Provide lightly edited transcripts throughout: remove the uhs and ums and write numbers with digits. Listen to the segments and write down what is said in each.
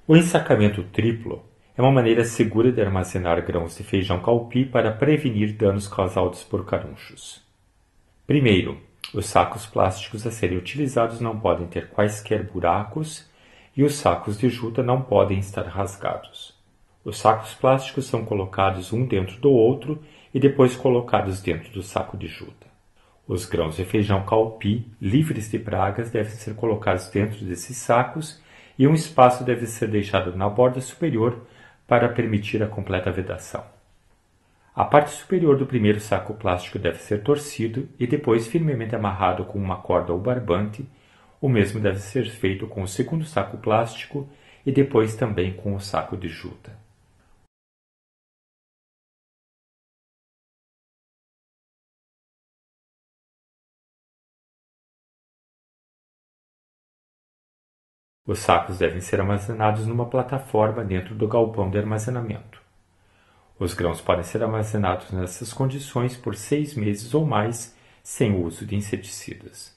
O ensacamento triplo é uma maneira segura de armazenar grãos de feijão calpi para prevenir danos causados por carunchos. Primeiro, os sacos plásticos a serem utilizados não podem ter quaisquer buracos e os sacos de juta não podem estar rasgados. Os sacos plásticos são colocados um dentro do outro e depois colocados dentro do saco de juta. Os grãos de feijão calpi, livres de pragas, devem ser colocados dentro desses sacos e um espaço deve ser deixado na borda superior para permitir a completa vedação. A parte superior do primeiro saco plástico deve ser torcido e depois firmemente amarrado com uma corda ou barbante. O mesmo deve ser feito com o segundo saco plástico e depois também com o saco de juta. Os sacos devem ser armazenados numa plataforma dentro do galpão de armazenamento. Os grãos podem ser armazenados nessas condições por 6 meses ou mais, sem o uso de inseticidas.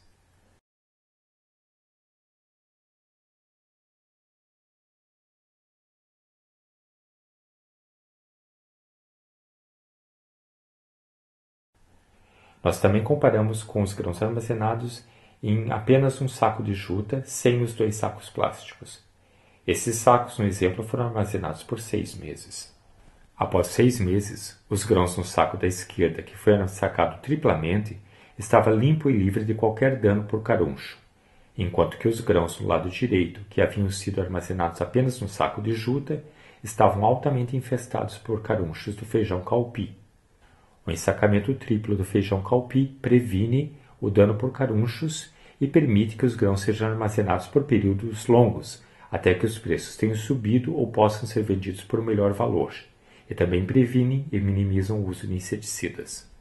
Nós também comparamos com os grãos armazenados em apenas um saco de juta, sem os 2 sacos plásticos. Esses sacos, no exemplo, foram armazenados por 6 meses. Após 6 meses, os grãos no saco da esquerda, que foi ensacado triplamente, estava limpo e livre de qualquer dano por caruncho, enquanto que os grãos no lado direito, que haviam sido armazenados apenas no saco de juta, estavam altamente infestados por carunchos do feijão calpi. O ensacamento triplo do feijão calpi previne o dano por carunchos e permite que os grãos sejam armazenados por períodos longos, até que os preços tenham subido ou possam ser vendidos por um melhor valor, e também previne e minimizam o uso de inseticidas.